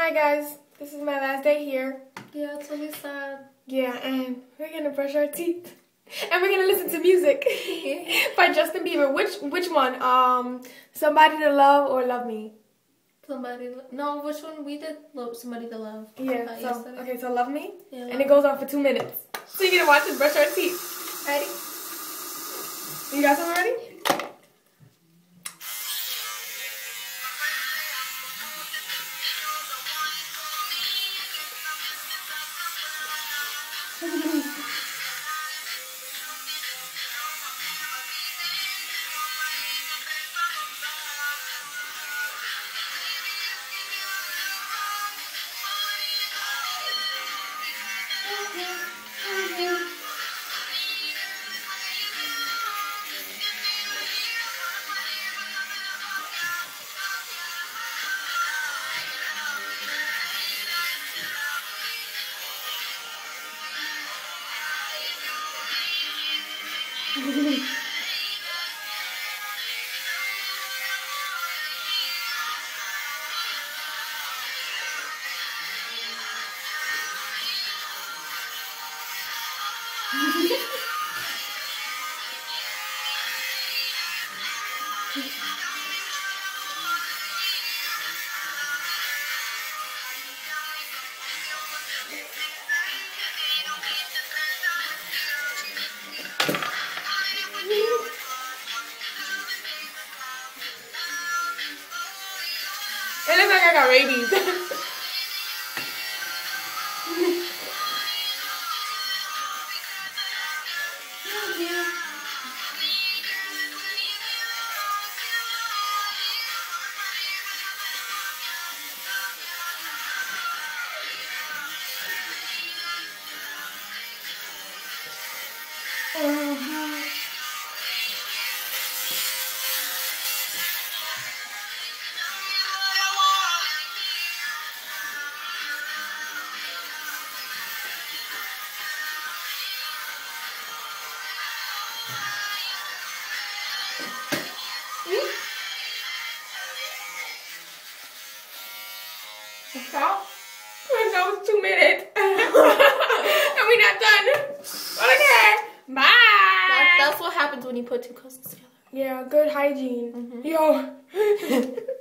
Hi guys, this is my last day here. Yeah, it's really sad. Yeah, and we're gonna brush our teeth. And we're gonna listen to music by Justin Bieber. Which one? Somebody to Love or Love Me? No, which one we did? Somebody to Love. Yeah, so Love Me? Yeah, and it goes on for 2 minutes. So you're gonna watch us brush our teeth. Ready? You got something ready? It looks like I got rabies. Stop. That was 2 minutes. And we're not done. Okay. Bye. That's what happens when you put two cousins together. Yeah, good hygiene. Yo.